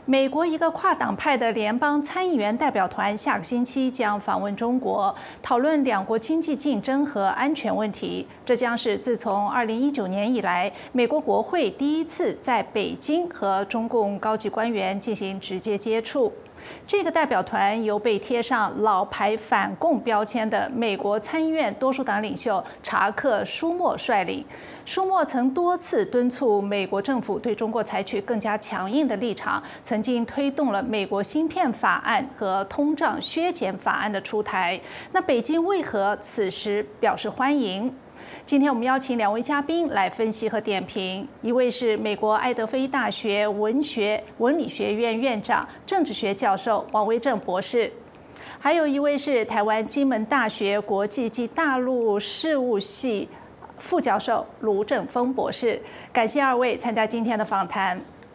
美国一个跨党派的联邦参议员代表团下个星期将访问中国，讨论两国经济竞争和安全问题。这将是自从2019年以来，美国国会第一次在北京和中共高级官员进行直接接触。这个代表团由被贴上老牌反共标签的美国参议院多数党领袖查克·舒默率领。舒默曾多次敦促美国政府对中国采取更加强硬的立场，曾经推动了美国芯片法案和通胀削减法案的出台。那北京为何此时表示欢迎？今天我们邀请两位嘉宾来分析和点评，一位是美国爱德菲大学文理学院院长、政治学教授王威正博士，还有一位是台湾金门大学国际及大陆事务系副教授卢正峰博士。感谢二位参加今天的访谈。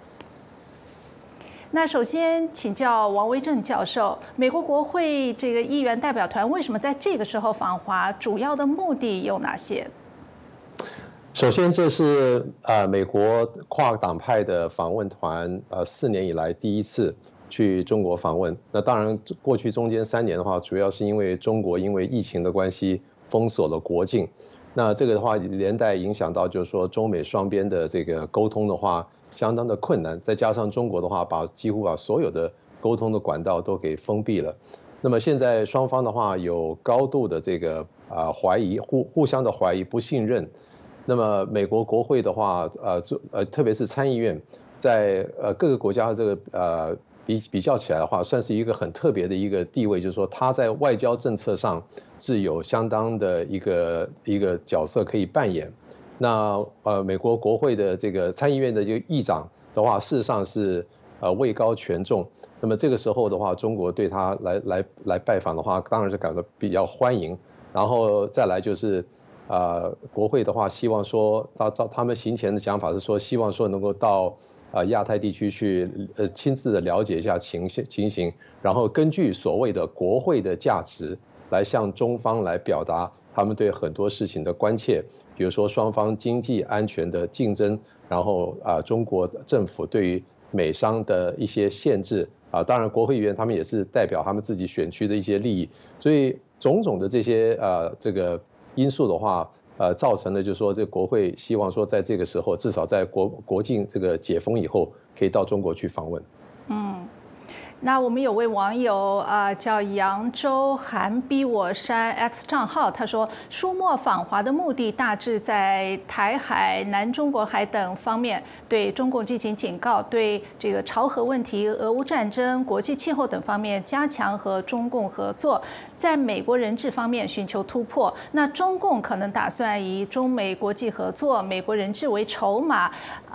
那首先请教王威正教授，美国国会这个议员代表团为什么在这个时候访华？主要的目的有哪些？ 首先，这是美国跨党派的访问团4年以来第一次去中国访问。那当然，过去中间3年的话，主要是因为中国因为疫情的关系封锁了国境。那这个的话，连带影响到就是说中美双边的这个沟通的话，相当的困难。再加上中国的话，几乎把所有的沟通的管道都给封闭了。那么现在双方的话有高度的这个怀疑，互相的怀疑、不信任。那么美国国会的话，特别是参议院，在各个国家的这个比较起来的话，算是一个很特别的一个地位，就是说它在外交政策上是有相当的一个角色可以扮演。那美国国会的这个参议院的这个议长的话，事实上是位高权重。那么这个时候的话，中国对他来拜访的话，当然是感到比较欢迎。然后再来就是国会的话，希望说照他们行前的讲法是说，希望说能够到亚太地区去亲自的了解一下情形，然后根据所谓的国会的价值来向中方来表达他们对很多事情的关切，比如说双方经济安全的竞争，然后中国政府对于美商的一些限制当然国会议员他们也是代表他们自己选区的一些利益，所以种种的这些这个因素的话，造成了就是说这个国会希望说在这个时候，至少在国境这个解封以后，可以到中国去访问。 那我们有位网友叫扬州寒逼我删 X 账号，他说舒默访华的目的大致在台海、南中国海等方面对中共进行警告，对这个朝核问题、俄乌战争、国际气候等方面加强和中共合作，在美国人质方面寻求突破。那中共可能打算以中美国际合作、美国人质为筹码，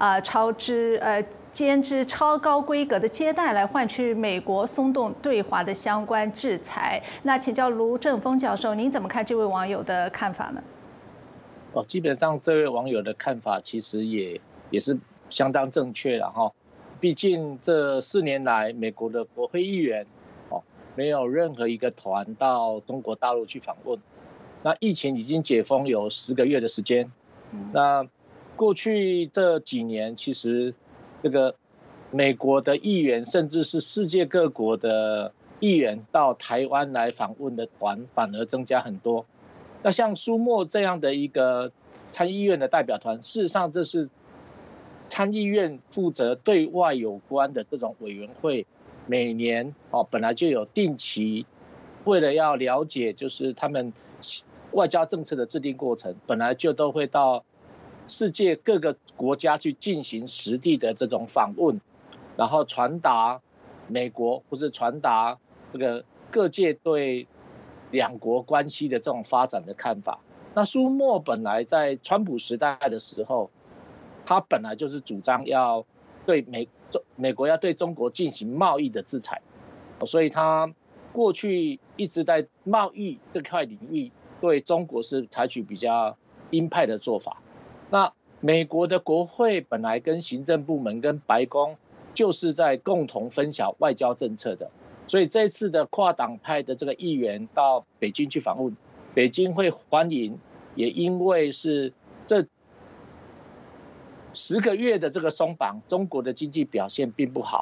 兼之超高规格的接待来换取美国松动对华的相关制裁。那请教卢正峰教授，您怎么看这位网友的看法呢？ 基本上这位网友的看法其实也是相当正确的哈。毕竟这4年来，美国的国会议员没有任何一个团到中国大陆去访问。那疫情已经解封有10个月的时间。那过去这几年，其实这个美国的议员，甚至是世界各国的议员到台湾来访问的团，反而增加很多。那像舒默这样的一个参议院的代表团，事实上这是参议院负责对外有关的这种委员会，每年本来就有定期，为了要了解就是他们外交政策的制定过程，本来就都会到世界各个国家去进行实地的这种访问，然后传达美国或是传达这个各界对两国关系的这种发展的看法。那舒默本来在川普时代的时候，他本来就是主张要对美国要对中国进行贸易的制裁，所以他过去一直在贸易这块领域对中国是采取比较鹰派的做法。那美国的国会本来跟行政部门跟白宫就是在共同分享外交政策的，所以这次的跨党派的这个议员到北京去访问，北京会欢迎，也因为是这10个月的这个松绑，中国的经济表现并不好，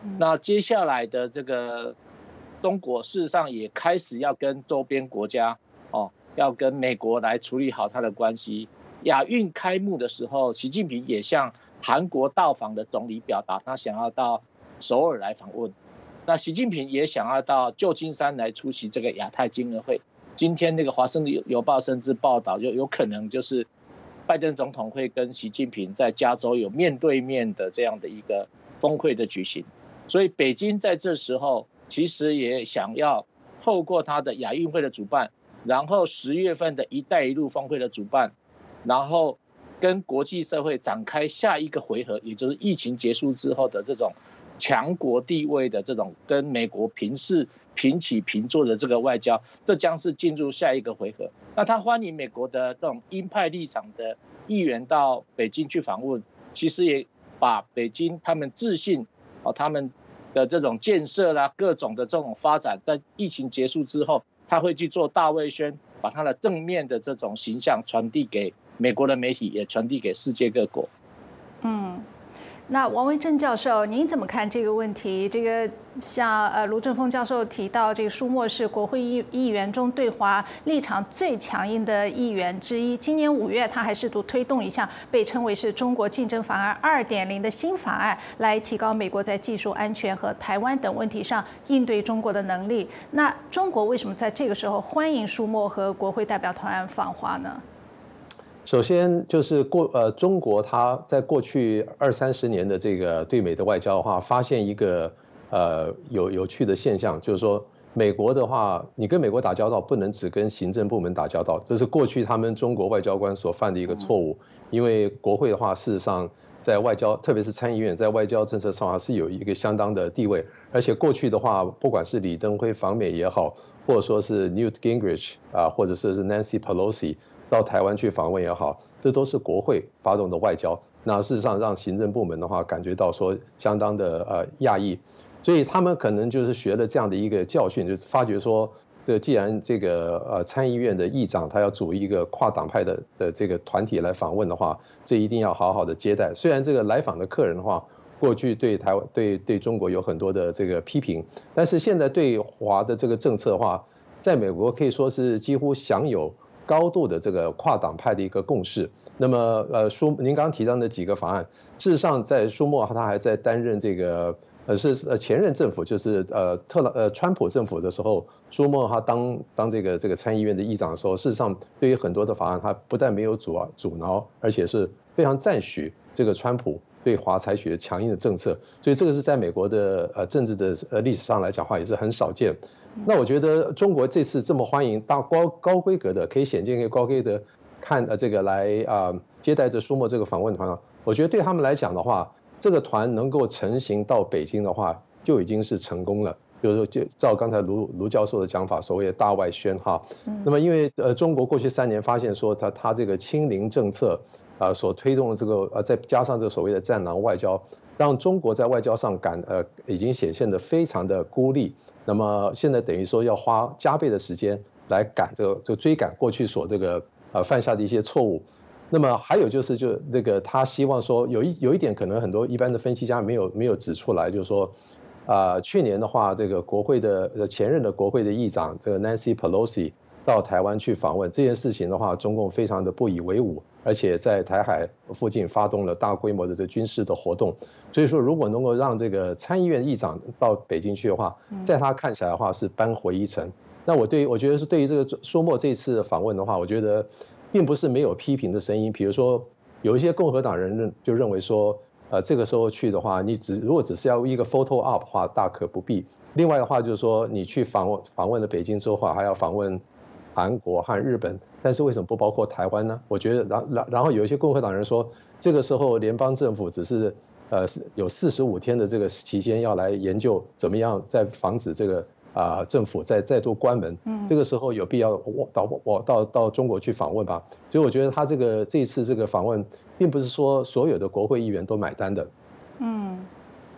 那接下来的这个中国事实上也开始要跟周边国家要跟美国来处理好它的关系。亚运开幕的时候，习近平也向韩国到访的总理表达他想要到首尔来访问。那习近平也想要到旧金山来出席这个亚太经合会。今天那个《华盛顿邮报》甚至报道，就有可能就是拜登总统会跟习近平在加州有面对面的这样的一个峰会的举行。所以北京在这时候其实也想要透过他的亚运会的主办，然后10月份的一带一路峰会的主办，然后跟国际社会展开下一个回合，也就是疫情结束之后的这种强国地位的这种跟美国平起平坐的这个外交，这将是进入下一个回合。那他欢迎美国的这种鹰派立场的议员到北京去访问，其实也把北京他们自信他们的这种建设啦，各种的这种发展，在疫情结束之后，他会去做大外宣，把他的正面的这种形象传递给美国的媒体，也传递给世界各国。 那王维正教授，您怎么看这个问题？这个像卢正峰教授提到，这个舒默是国会议员中对华立场最强硬的议员之一。今年5月，他还试图推动一项被称为是中国竞争法案2.0的新法案，来提高美国在技术安全和台湾等问题上应对中国的能力。那中国为什么在这个时候欢迎舒默和国会代表团访华呢？ 首先就是中国它在过去20-30年的这个对美的外交的话，发现一个有趣的现象，就是说美国的话，你跟美国打交道不能只跟行政部门打交道，这是过去他们中国外交官所犯的一个错误。因为国会的话，事实上在外交，特别是参议院在外交政策上是有一个相当的地位，而且过去的话，不管是李登辉访美也好，或者说是 Newt Gingrich 或者是 Nancy Pelosi。到台湾去访问也好，这都是国会发动的外交。那事实上让行政部门的话感觉到说相当的讶异，所以他们可能就是学了这样的一个教训，就是发觉说，既然这个参议院的议长他要组一个跨党派的这个团体来访问的话，这一定要好好的接待。虽然这个来访的客人的话，过去对台湾对中国有很多的这个批评，但是现在对华的这个政策的话，在美国可以说是几乎享有高度的这个跨党派的一个共识。那么您刚刚提到的几个法案，事实上在舒默他还在担任这个是前任政府，就是川普政府的时候，舒默他当这个参议院的议长的时候，事实上对于很多的法案，他不但没有阻挠，而且是非常赞许这个川普对华采取强硬的政策。所以这个是在美国的政治的历史上来讲话也是很少见。那我觉得中国这次这么欢迎高规格的，可以显见可以高规格的看这个来接待着舒默这个访问团，我觉得对他们来讲的话，这个团能够成行到北京的话，就已经是成功了。就是说，就照刚才卢教授的讲法，所谓的大外宣哈。那么因为中国过去3年发现说他这个清零政策所推动的这个再加上这个所谓的战狼外交，让中国在外交上已经显现得非常的孤立。那么现在等于说要花加倍的时间来追赶过去所这个犯下的一些错误。那么还有就是那个他希望说有一点可能很多一般的分析家没有指出来，就是说去年的话，这个国会的前任的国会的议长这个 Nancy Pelosi 到台湾去访问这件事情的话，中共非常的不以为忤，而且在台海附近发动了大规模的这军事的活动。所以说，如果能够让这个参议院议长到北京去的话，在他看起来的话是扳回一城。那我觉得是对于这个舒默这次的访问的话，我觉得并不是没有批评的声音。比如说，有一些共和党人就认为说，这个时候去的话，你如果只是要一个 photo op 的话，大可不必。另外的话就是说，你去访问了北京之后的话，还要访问韩国和日本，但是为什么不包括台湾呢？我觉得，然后有一些共和党人说，这个时候联邦政府只是有45天的这个期间要来研究怎么样再防止这个政府再度关门，这个时候有必要到中国去访问吧？所以我觉得他这一次这个访问，并不是说所有的国会议员都买单的。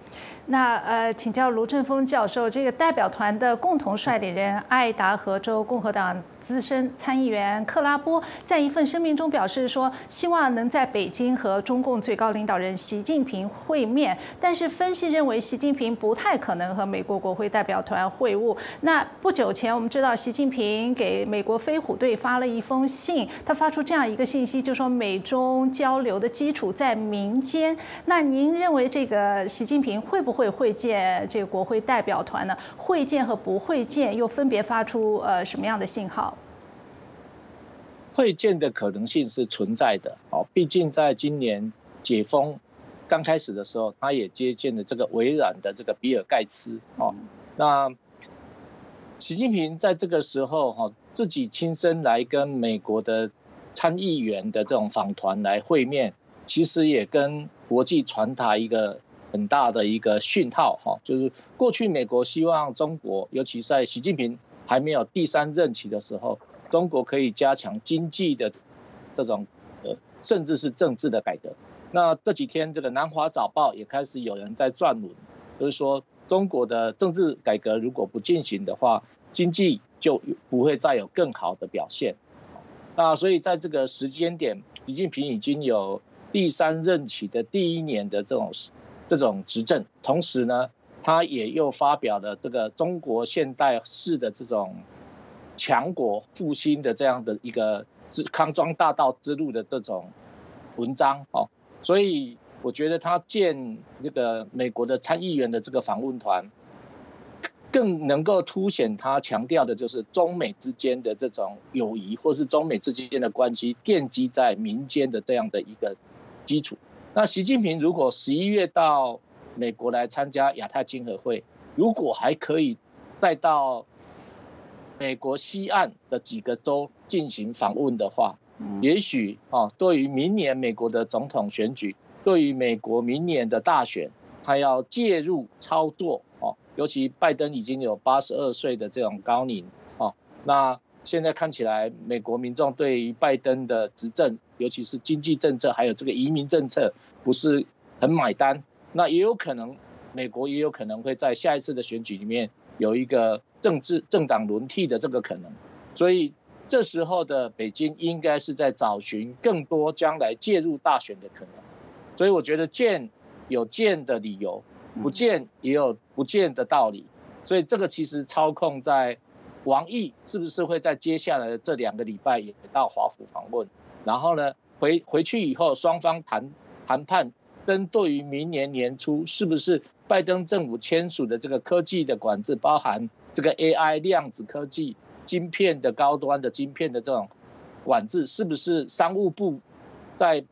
那请教卢正峰教授，这个代表团的共同率领人爱达荷州共和党资深参议员克拉波，在一份声明中表示说，希望能在北京和中共最高领导人习近平会面，但是分析认为习近平不太可能和美国国会代表团会晤。那不久前我们知道，习近平给美国飞虎队发了一封信，他发出这样一个信息，就说美中交流的基础在民间。那您认为这个习近平会不会会见这个国会代表团呢？会见和不会见又分别发出什么样的信号？ 会见的可能性是存在的，毕竟在今年解封刚开始的时候，他也接见了这个微软的这个比尔盖茨，那习近平在这个时候自己亲身来跟美国的参议员的这种访团来会面，其实也跟国际传达一个很大的一个讯号，就是过去美国希望中国，尤其在习近平还没有第3任期的时候，中国可以加强经济的这种甚至是政治的改革。那这几天这个南华早报也开始有人在撰文，就是说中国的政治改革如果不进行的话，经济就不会再有更好的表现。那所以在这个时间点，习近平已经有第3任期的第1年的这种执政，同时呢，他也又发表了这个中国现代式的这种强国复兴的这样的一个康庄大道之路的这种文章，所以我觉得他见这个美国的参议员的这个访问团，更能够凸显他强调的就是中美之间的这种友谊，或是中美之间的关系奠基在民间的这样的一个基础。那习近平如果11月到美国来参加亚太经合会，如果还可以再到美国西岸的几个州进行访问的话，也许对于明年美国的总统选举，对于美国明年的大选，他要介入操作，尤其拜登已经有82岁的这种高龄，那现在看起来美国民众对于拜登的执政，尤其是经济政策还有这个移民政策不是很买单，那也有可能美国也有可能会在下一次的选举里面有一个政党轮替的这个可能，所以这时候的北京应该是在找寻更多将来介入大选的可能，所以我觉得见有见的理由，不见也有不见的道理，所以这个其实操控在王毅是不是会在接下来的这2个礼拜也到华府访问，然后呢回去以后双方谈判，针对于明年年初是不是拜登政府签署的这个科技的管制，包含这个 AI 量子科技晶片的高端的晶片的这种管制，是不是商务部在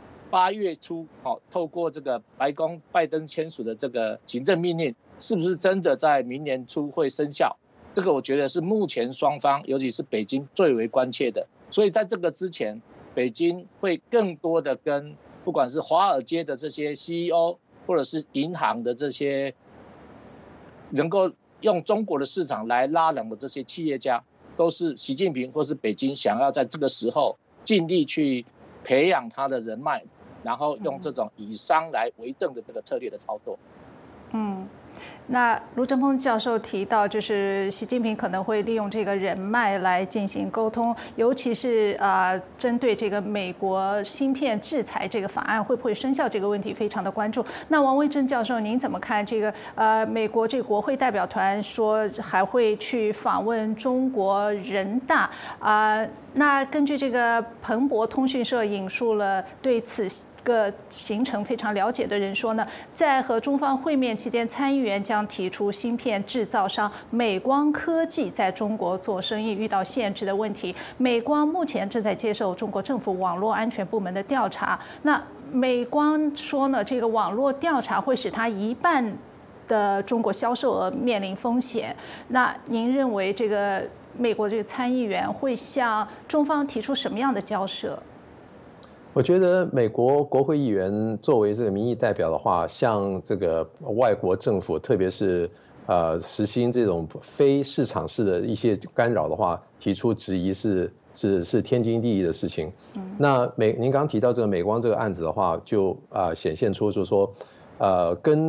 8月初透过这个白宫拜登签署的这个行政命令，是不是真的在明年初会生效？这个我觉得是目前双方，尤其是北京最为关切的。所以在这个之前，北京会更多的跟不管是华尔街的这些 CEO， 或者是银行的这些能够用中国的市场来拉拢的这些企业家，都是习近平或是北京想要在这个时候尽力去培养他的人脉，然后用这种以商来为政的这个策略的操作。 那卢正峰教授提到，就是习近平可能会利用这个人脉来进行沟通，尤其是针对这个美国芯片制裁这个法案会不会生效这个问题，非常的关注。那王威正教授，您怎么看这个美国这个国会代表团说还会去访问中国人大那根据这个彭博通讯社引述了对此个行程非常了解的人说呢，在和中方会面期间，参议员将提出芯片制造商美光科技在中国做生意遇到限制的问题。美光目前正在接受中国政府网络安全部门的调查。那美光说呢，这个网络调查会使它1半的中国销售额面临风险。那您认为这个美国这个参议员会向中方提出什么样的交涉？ 我觉得美国国会议员作为这个民意代表的话，向这个外国政府，特别是实行这种非市场式的一些干扰的话，提出质疑是天经地义的事情。那您刚提到这个美光这个案子的话，就显现出就是说，跟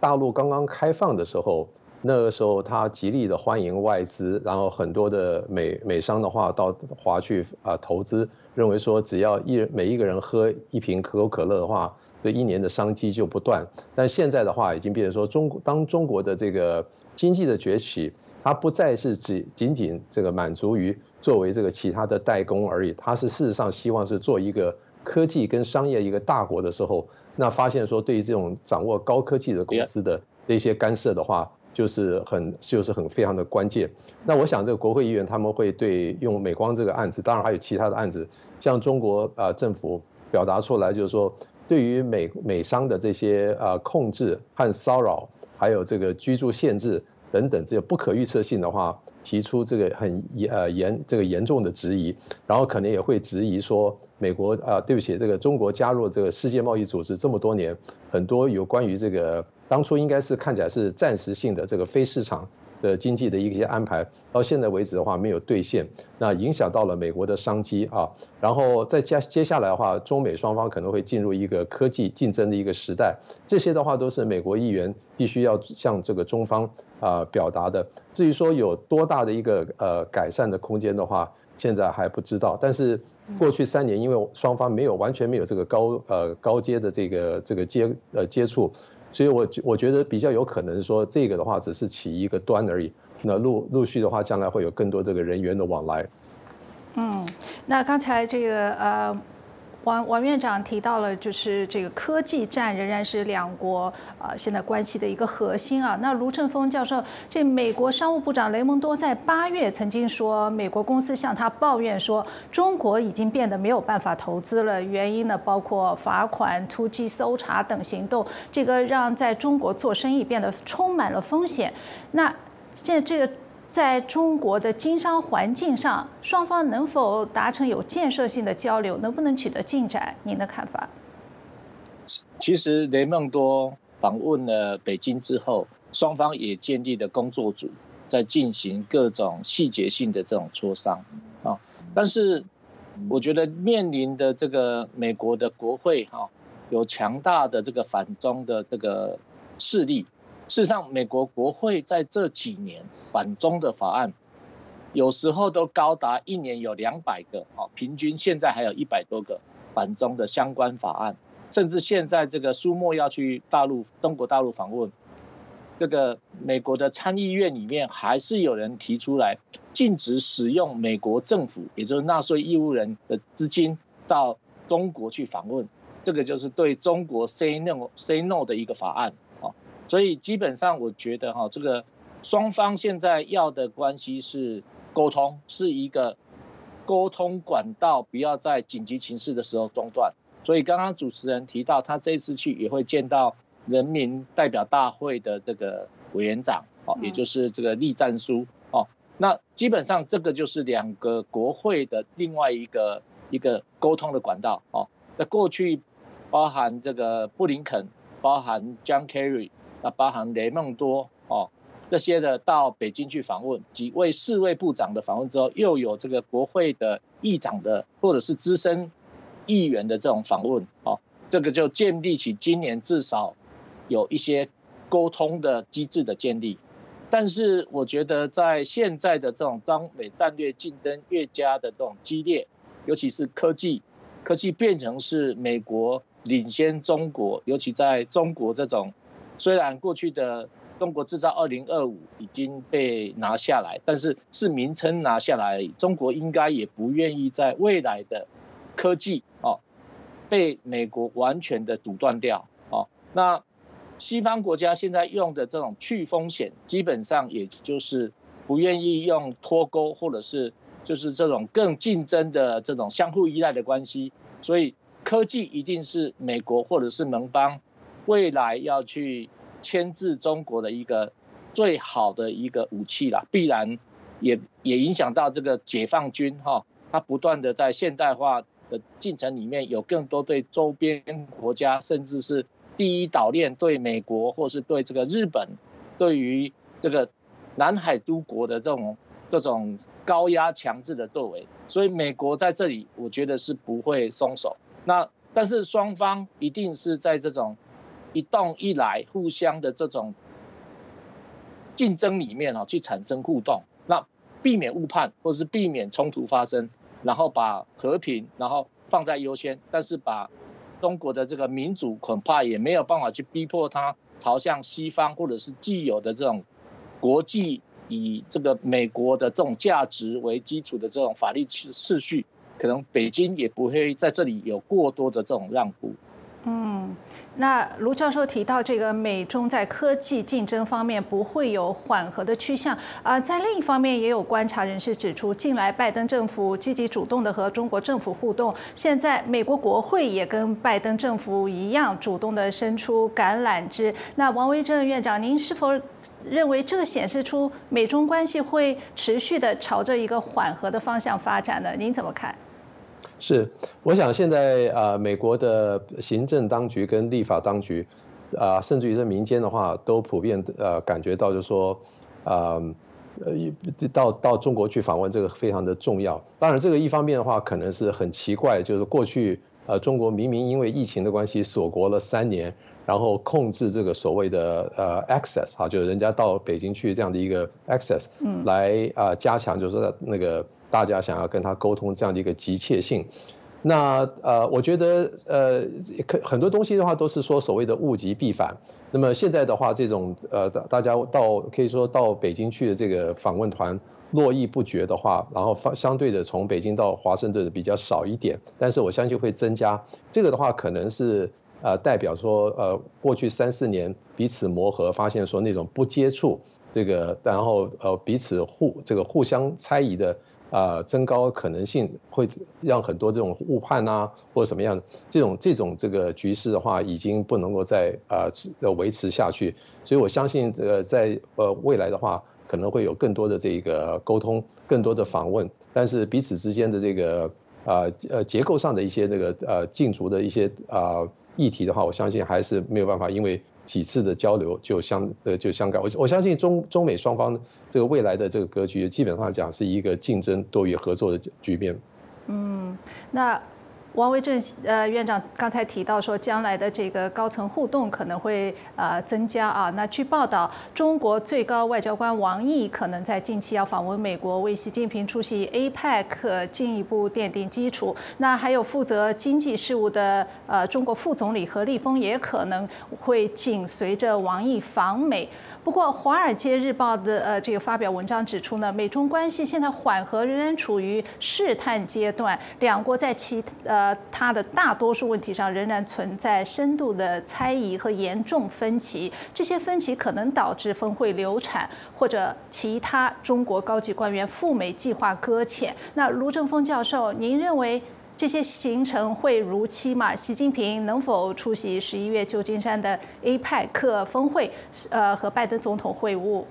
大陆刚刚开放的时候，那个时候他极力的欢迎外资，然后很多的美商的话到华去投资，认为说只要每一个人喝一瓶可口可乐的话，这1年的商机就不断。但现在的话已经变成说当中国的这个经济的崛起，它不再是仅仅这个满足于作为这个其他的代工而已，它是事实上希望是做一个科技跟商业一个大国的时候，那发现说对于这种掌握高科技的公司的这些干涉的话，就是很非常的关键。那我想这个国会议员他们会对用美光这个案子，当然还有其他的案子，向中国政府表达出来，就是说对于美商的这些控制和骚扰，还有这个居住限制等等这个不可预测性的话，提出这个很严重的质疑，然后可能也会质疑说美国对不起，这个中国加入这个世界贸易组织这么多年，很多有关于这个当初应该是看起来是暂时性的这个非市场的经济的一些安排，到现在为止的话没有兑现，那影响到了美国的商机啊。然后在接下来的话，中美双方可能会进入一个科技竞争的一个时代，这些的话都是美国议员必须要向这个中方表达的。至于说有多大的一个改善的空间的话，现在还不知道。但是过去3年，因为双方完全没有这个高阶的这个接触。所以我觉得比较有可能说这个的话只是起一个端而已，那陆续的话将来会有更多这个人员的往来。 那刚才这个王院长提到了，就是这个科技战仍然是两国现在关系的一个核心啊。那卢成峰教授，这美国商务部长雷蒙多在8月曾经说，美国公司向他抱怨说，中国已经变得没有办法投资了，原因呢包括罚款、突击搜查等行动，这个让在中国做生意变得充满了风险。那现在这个在中国的经商环境上，双方能否达成有建设性的交流，能不能取得进展？您的看法？ 其实雷蒙多访问了北京之后，双方也建立了工作组，在进行各种细节性的这种磋商啊。但是我觉得面临的这个美国的国会有强大的这个反中的这个势力。事实上，美国国会在这几年反中的法案，有时候都高达1年有200个，平均现在还有100多个反中的相关法案，甚至现在这个苏莫要去中国大陆访问，这个美国的参议院里面还是有人提出来禁止使用美国政府，也就是纳税义务人的资金到中国去访问，这个就是对中国 say no 的一个法案。所以基本上我觉得这个双方现在要的关系是沟通，是一个沟通管道，不要在紧急情势的时候中断。所以刚刚主持人提到，他这次去也会见到人民代表大会的这个委员长，也就是这个栗战书。那基本上这个就是2个国会的另外一个沟通的管道。那过去包含这个布林肯，包含 John Kerry。那包含雷蒙多这些的到北京去访问，几位世卫部长的访问之后，又有这个国会的议长的或者是资深议员的这种访问，这个就建立起今年至少有一些沟通的机制的建立。但是我觉得在现在的这种中美战略竞争越加的这种激烈，尤其是科技变成是美国领先中国，尤其在中国这种。虽然过去的中国制造2025已经被拿下来，但是是名称拿下来而已。中国应该也不愿意在未来的科技被美国完全的阻断掉。那西方国家现在用的这种去风险，基本上也就是不愿意用脱钩，或者是就是这种更竞争的这种相互依赖的关系。所以科技一定是美国或者是盟邦未来要去牵制中国的一个最好的一个武器啦，必然也影响到这个解放军它不断的在现代化的进程里面有更多对周边国家，甚至是第一岛链对美国或是对这个日本，对于这个南海诸国的这种高压强制的作为，所以美国在这里我觉得是不会松手。但是双方一定是在这种一动一来，互相的这种竞争里面去产生互动，那避免误判或是避免冲突发生，然后把和平然后放在优先，但是把中国的这个民主恐怕也没有办法去逼迫它朝向西方或者是既有的这种国际以这个美国的这种价值为基础的这种法律秩序，可能北京也不会在这里有过多的这种让步。 那卢教授提到，这个美中在科技竞争方面不会有缓和的趋向在另一方面，也有观察人士指出，近来拜登政府积极主动的和中国政府互动，现在美国国会也跟拜登政府一样，主动的伸出橄榄枝。那王维正院长，您是否认为这个显示出美中关系会持续的朝着一个缓和的方向发展呢？您怎么看？ 是，我想现在美国的行政当局跟立法当局，甚至于是民间的话，都普遍感觉到就是说，到中国去访问这个非常的重要。当然，这个一方面的话，可能是很奇怪，就是过去中国明明因为疫情的关系锁国了3年，然后控制这个所谓的access 就是人家到北京去这样的一个 access，来加强就是说那个大家想要跟他沟通这样的一个急切性。那我觉得很多东西的话都是说所谓的物极必反。那么现在的话，这种大家可以说到北京去的这个访问团络绎不绝的话，然后相对的从北京到华盛顿的比较少一点，但是我相信会增加。这个的话可能是代表说过去3、4年彼此磨合，发现说那种不接触这个，然后彼此互相猜疑的。增高可能性，会让很多这种误判或者什么样这种这个局势的话，已经不能够再维持下去。所以我相信在未来的话，可能会有更多的这个沟通，更多的访问，但是彼此之间的这个结构上的一些这个竞逐的一些议题的话，我相信还是没有办法，因为几次的交流就相改。我相信中美双方这个未来的这个格局，基本上讲是一个竞争多于合作的局面。 那王维正院长刚才提到说，将来的这个高层互动可能会增加啊。那据报道，中国最高外交官王毅可能在近期要访问美国，为习近平出席 APEC 进一步奠定基础。那还有负责经济事务的中国副总理何立峰也可能会紧随着王毅访美。不过，《华尔街日报》的这个发表文章指出呢，美中关系现在缓和仍然处于试探阶段，两国在它的大多数问题上仍然存在深度的猜疑和严重分歧，这些分歧可能导致峰会流产，或者其他中国高级官员赴美计划搁浅。那卢正峰教授，您认为这些行程会如期吗？习近平能否出席11月旧金山的 APEC 峰会，和拜登总统会晤？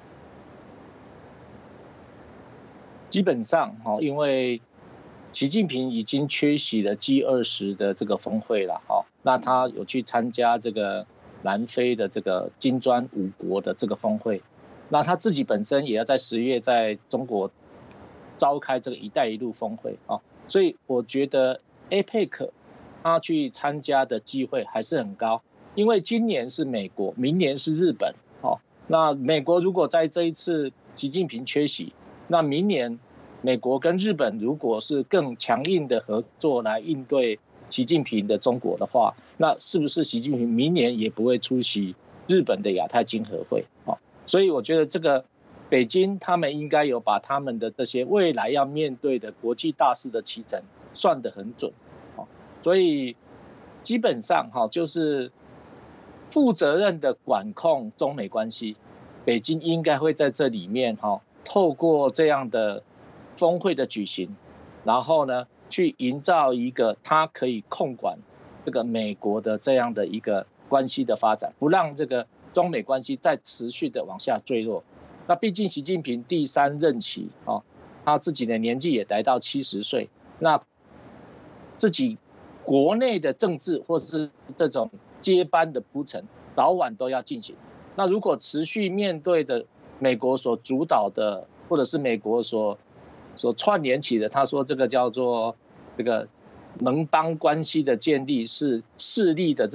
基本上因为习近平已经缺席了 G20 的这个峰会了那他有去参加这个南非的这个金砖5国的这个峰会，那他自己本身也要在10月在中国召开这个一带一路峰会所以我觉得 APEC 他去参加的机会还是很高，因为今年是美国，明年是日本那美国如果在这一次习近平缺席，那明年美国跟日本如果是更强硬的合作来应对习近平的中国的话，那是不是习近平明年也不会出席日本的亚太经合会所以我觉得这个北京他们应该有把他们的这些未来要面对的国际大事的期程算得很准所以基本上就是负责任的管控中美关系，北京应该会在这里面透过这样的峰会的举行，然后呢去营造一个他可以控管这个美国的这样的一个关系的发展，不让这个中美关系再持续的往下坠落。那毕竟习近平第3任期他自己的年纪也来到70岁，那自己国内的政治或是这种接班的铺陈早晚都要进行。那如果持续面对的美国所主导的，或者是美国所串联起的，他说这个叫做这个盟邦关系的建立是势力的这种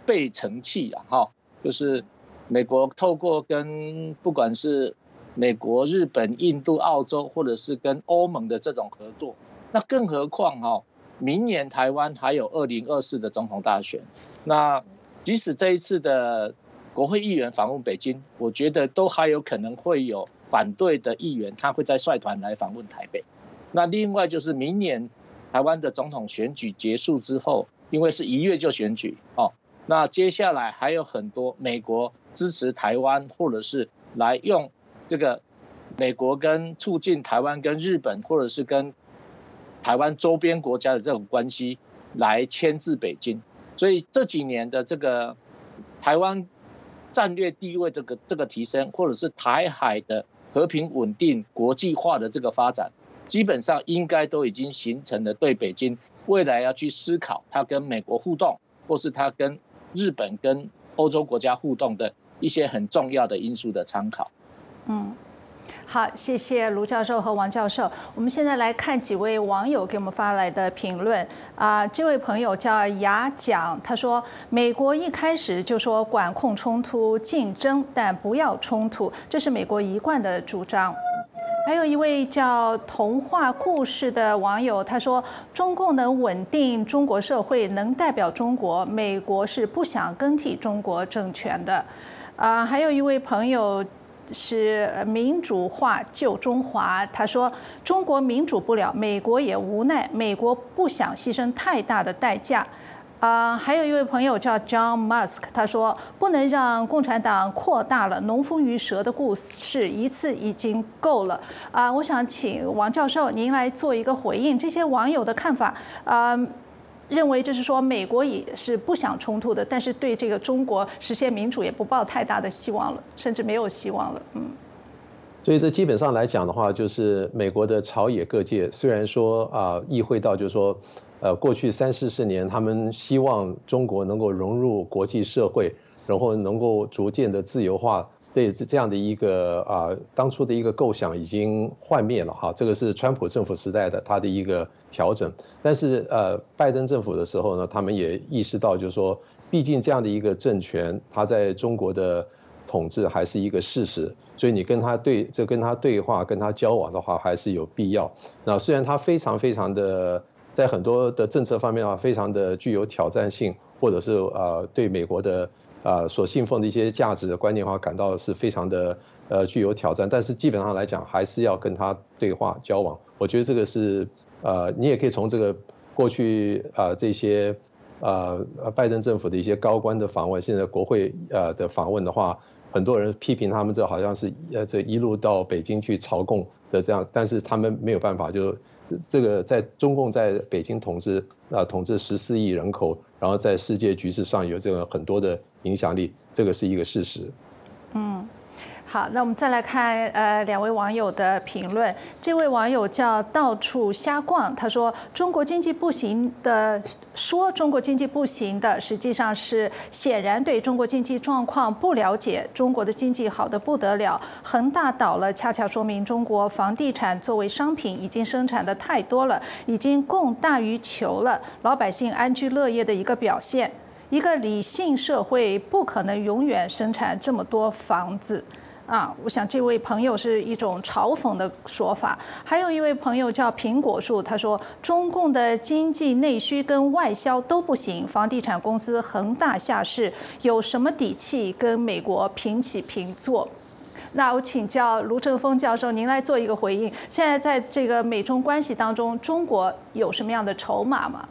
倍成器啊，就是美国透过跟不管是美国、日本、印度、澳洲，或者是跟欧盟的这种合作，那更何况明年台湾还有2024的总统大选，那即使这一次的国会议员访问北京，我觉得都还有可能会有反对的议员，他会再率团来访问台北。那另外就是明年台湾的总统选举结束之后，因为是1月就选举那接下来还有很多美国支持台湾，或者是来用这个美国跟促进台湾跟日本，或者是跟台湾周边国家的这种关系来牵制北京。所以这几年的这个台湾战略地位这个提升，或者是台海的和平稳定国际化的这个发展，基本上应该都已经形成了对北京未来要去思考它跟美国互动，或是它跟日本跟欧洲国家互动的一些很重要的因素的参考。 好，谢谢卢教授和王教授。我们现在来看几位网友给我们发来的评论这位朋友叫雅蒋，他说美国一开始就说管控冲突、竞争，但不要冲突，这是美国一贯的主张。还有一位叫童话故事的网友，他说中共能稳定中国社会，能代表中国，美国是不想更替中国政权的。还有一位朋友是民主化救中华，他说中国民主不了，美国也无奈，美国不想牺牲太大的代价。还有一位朋友叫 John Musk， 他说不能让共产党扩大了农夫与蛇的故事，一次已经够了。我想请王教授您来做一个回应，这些网友的看法。认为就是说，美国也是不想冲突的，但是对这个中国实现民主也不抱太大的希望了，甚至没有希望了。 所以这基本上来讲的话，就是美国的朝野各界虽然说意会到，就是说，过去30-40年，他们希望中国能够融入国际社会，然后能够逐渐的自由化。对这样的一个当初的一个构想已经幻灭了这个是川普政府时代的他的一个调整。但是拜登政府的时候呢，他们也意识到，就是说，毕竟这样的一个政权，他在中国的统治还是一个事实，所以你跟他对话、跟他交往的话，还是有必要。那虽然他非常的在很多的政策方面非常的具有挑战性，或者是对美国的所信奉的一些价值的观念感到是非常的具有挑战，但是基本上来讲还是要跟他对话交往。我觉得这个是你也可以从这个过去这些拜登政府的一些高官的访问，现在国会的访问的话，很多人批评他们这好像是这一路到北京去朝贡的这样，但是他们没有办法，就这个在中共在北京统治14亿人口，然后在世界局势上有这个很多的影响力，这个是一个事实。 好，那我们再来看两位网友的评论。这位网友叫到处瞎逛，他说中国经济不行的，实际上是显然对中国经济状况不了解。中国的经济好得不得了，恒大倒了，恰恰说明中国房地产作为商品已经生产的太多了，已经供大于求了，老百姓安居乐业的一个表现。一个理性社会不可能永远生产这么多房子。我想这位朋友是一种嘲讽的说法。还有一位朋友叫苹果树，他说中共的经济内需跟外销都不行，房地产公司恒大下市，有什么底气跟美国平起平坐？那我请教卢正峰教授，您来做一个回应。现在在这个美中关系当中，中国有什么样的筹码吗？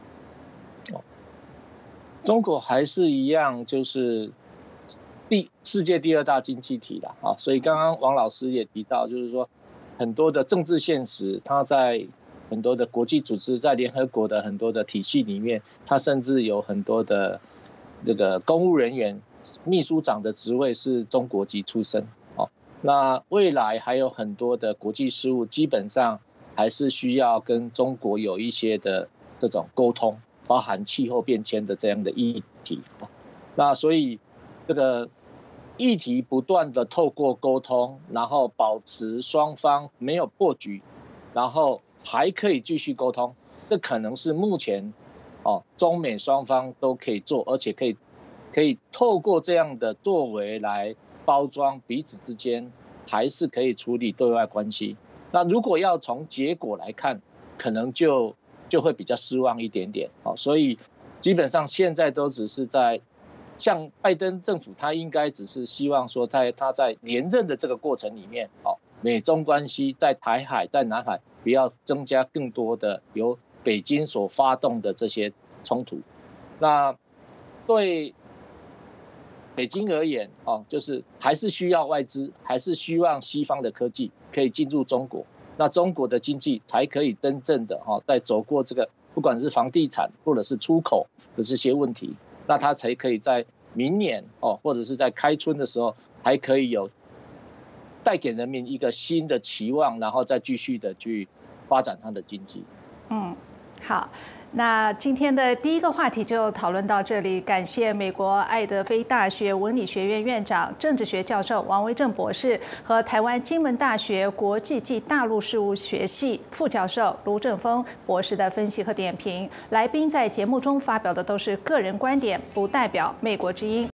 中国还是一样，就是世界第2大经济体啦，所以刚刚王老师也提到，就是说很多的政治现实，它在很多的国际组织，在联合国的很多的体系里面，它甚至有很多的这个公务人员、秘书长的职位是中国籍出身。那未来还有很多的国际事务，基本上还是需要跟中国有一些的这种沟通，包含气候变迁的这样的议题。那所以这个议题不断的透过沟通，然后保持双方没有破局，然后还可以继续沟通，这可能是目前中美双方都可以做，而且可以可以透过这样的作为来包装彼此之间，还是可以处理对外关系。那如果要从结果来看，可能就会比较失望一点点。所以基本上现在都只是在像拜登政府，他应该只是希望说，他在连任的这个过程里面，美中关系在台海、在南海不要增加更多的由北京所发动的这些冲突。那对北京而言，就是还是需要外资，还是希望西方的科技可以进入中国，那中国的经济才可以真正的在走过这个不管是房地产或者是出口的这些问题，那它才可以在明年或者是在开春的时候，还可以有带给人民一个新的期望，然后再继续的去发展它的经济。 好。那今天的第一个话题就讨论到这里，感谢美国爱德菲大学文理学院院长、政治学教授王维正博士和台湾金门大学国际暨大陆事务学系副教授卢正峰博士的分析和点评。来宾在节目中发表的都是个人观点，不代表美国之音。